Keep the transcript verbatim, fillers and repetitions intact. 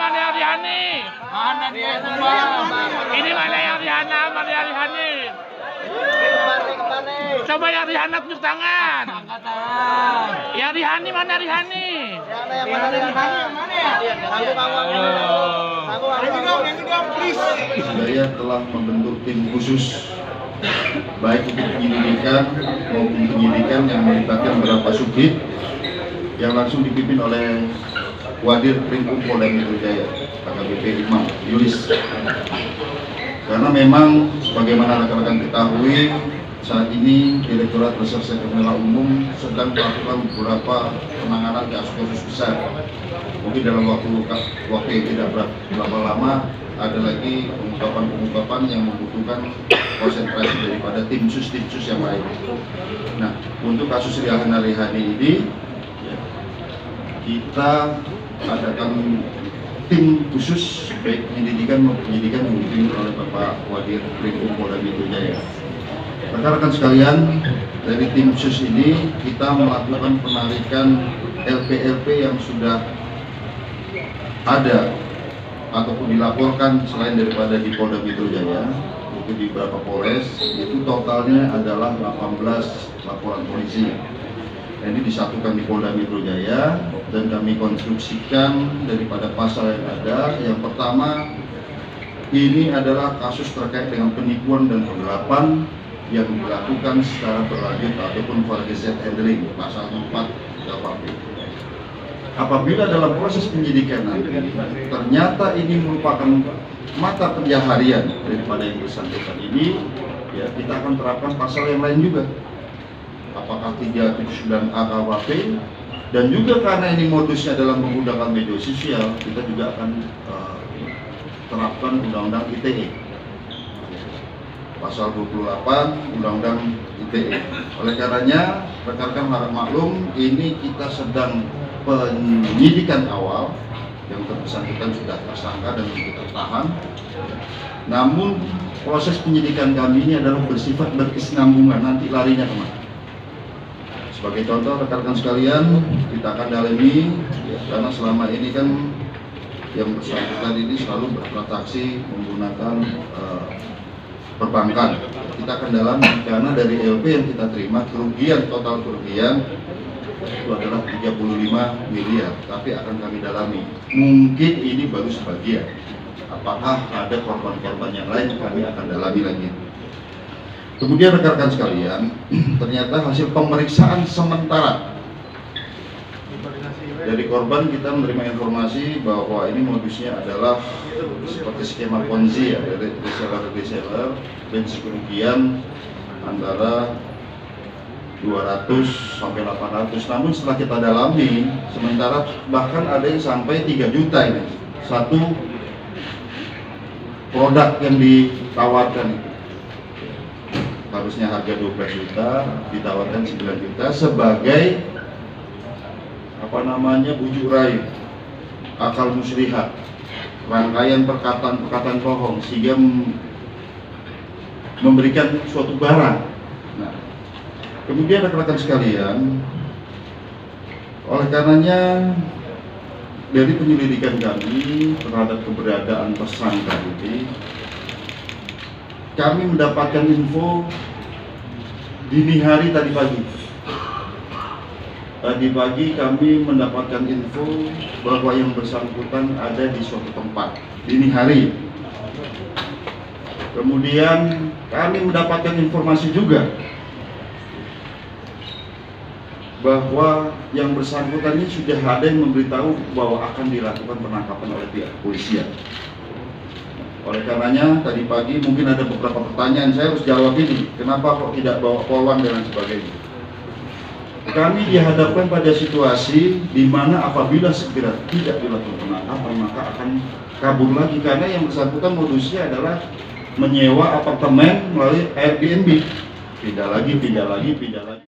mana Arihani? Mana dia semua? Ini mana yang Arihana, mana Arihani? Coba yang Arihana tunjuk tangan. Angkat tangan. Ya Arihani mana Arihani? Yang mana Arihani yang mana ya? Aku kamu. Aku aku. Saya telah membentuk tim khusus baik untuk penyelidikan maupun penyidikan yang melibatkan beberapa subdit yang langsung dipimpin oleh Wadir Krimkum Polda Metro Jaya A K B P Imam Yulis. Karena memang sebagaimana rekan-rekan ketahui, saat ini Direktorat Reserse Kriminal Umum sedang melakukan beberapa penanganan kasus-kasus besar. Mungkin dalam waktu waktu yang tidak berapa lama ada lagi pengungkapan-pengungkapan yang membutuhkan konsentrasi daripada tim sus tim sus yang lain. Nah, untuk kasus Rihan Arihani ini ya, kita adakan tim khusus baik penyelidikan maupun penyidikan yang dipimpin oleh Bapak Wadir Krimkum Polda Metro Jaya. Rekan-rekan sekalian, dari tim khusus ini kita melakukan penarikan L P L P yang sudah ada ataupun dilaporkan selain daripada di Polda Metro Jaya, itu di beberapa Polres, itu totalnya adalah delapan belas laporan polisi. Ini disatukan di Polda Metro Jaya dan kami konstruksikan daripada pasal yang ada. Yang pertama, ini adalah kasus terkait dengan penipuan dan penggelapan yang dilakukan secara berlanjut ataupun fraudulent handling, pasal empat K U H P. Apabila dalam proses penyidikan nanti ternyata ini merupakan mata pencaharian daripada yang bersangkutan ini, ya kita akan terapkan pasal yang lain juga. Apakah tiga tujuh sembilan A K U H P, dan juga karena ini modusnya dalam menggunakan media sosial, kita juga akan uh, terapkan Undang-Undang I T E pasal dua puluh delapan Undang-Undang I T E. Oleh karenanya, rekan-rekan harap maklum, ini kita sedang penyidikan awal yang bersangkutan sudah tersangka dan kita tahan. Namun proses penyidikan kami ini adalah bersifat berkesinambungan, nanti larinya kemana. Sebagai contoh rekan-rekan sekalian, kita akan dalami ya, karena selama ini kan yang bersangkutan ini selalu bertransaksi menggunakan uh, perbankan. Kita akan dalami karena dari L P yang kita terima kerugian, total kerugian itu adalah tiga puluh lima miliar, tapi akan kami dalami. Mungkin ini baru sebagian. Apakah ada korban-korban yang lain, kami akan dalami lagi. Kemudian rekan-rekan sekalian, ternyata hasil pemeriksaan sementara dari korban kita menerima informasi bahwa ini modusnya adalah seperti skema Ponzi ya, dari reseller-reseller dan kerugian antara dua ratus sampai delapan ratus. Namun setelah kita dalami, sementara bahkan ada yang sampai tiga juta ini satu produk yang ditawarkan itu. Harusnya harga dua belas juta, ditawarkan sembilan juta sebagai apa namanya bujuk rayu, akal muslihat, rangkaian perkataan-perkataan bohong sehingga memberikan suatu barang. Nah, kemudian rekan-rekan sekalian, oleh karenanya dari penyelidikan kami terhadap keberadaan tersangka ini, kami mendapatkan info dini hari tadi pagi. Tadi pagi kami mendapatkan info bahwa yang bersangkutan ada di suatu tempat dini hari. Kemudian kami mendapatkan informasi juga bahwa yang bersangkutan ini sudah ada yang memberitahu bahwa akan dilakukan penangkapan oleh pihak kepolisian. Oleh karenanya tadi pagi mungkin ada beberapa pertanyaan, saya harus jawab ini, kenapa kok tidak bawa poluan dan sebagainya. Kami dihadapkan pada situasi di mana apabila segera tidak dilakukan penangkapan maka akan kabur lagi, karena yang bersangkutan modusnya adalah menyewa apartemen melalui Airbnb, pindah lagi, pindah lagi, pindah lagi.